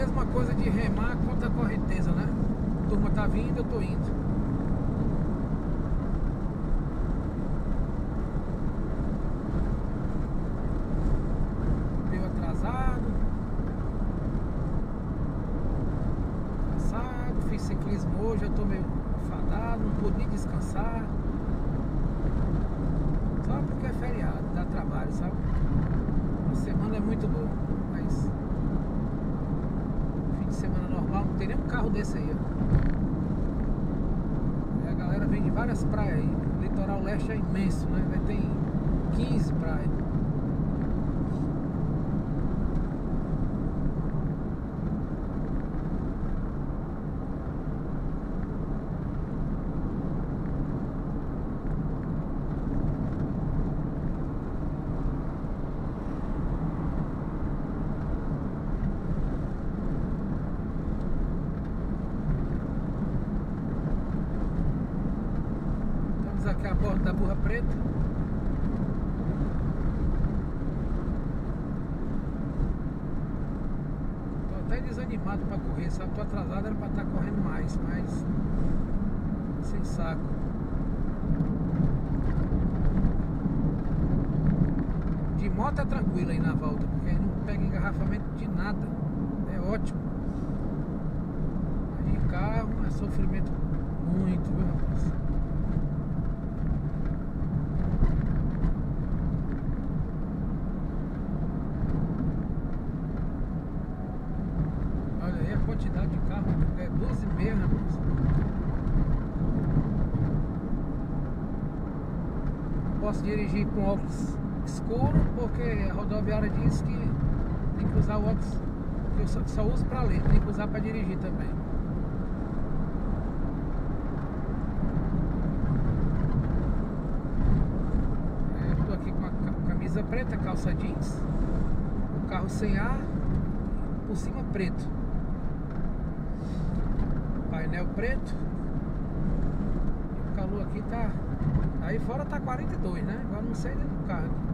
mesma coisa de remar contra a correnteza, né? A turma tá vindo, eu tô indo. Deu atrasado. Cansado, fiz ciclismo hoje, eu tô meio enfadado, não pude nem descansar. Só porque é feriado, dá trabalho, sabe? A semana é muito boa, mas fim de semana normal não tem nem um carro desse aí, ó. E a galera vem de várias praias aí. O litoral leste é imenso, né? Tem 15 praias. Aqui a borda da Burra Preta. Tô até desanimado pra correr, sabe? Tô atrasado, era pra estar correndo mais, mas sem saco. De moto é tranquilo aí na volta, porque não pega engarrafamento de nada. É ótimo. De carro é sofrimento muito, viu, rapaz? Quantidade de carro é 12,5, rapaz. Não posso dirigir com óculos escuro porque a rodoviária diz que tem que usar o óculos que eu só uso para ler, tem que usar para dirigir também. Eu tô aqui com a camisa preta, calça jeans, o carro sem ar, por cima preto. Painel preto. E o calor aqui tá... Aí fora tá 42, né? Agora não sei dentro do carro.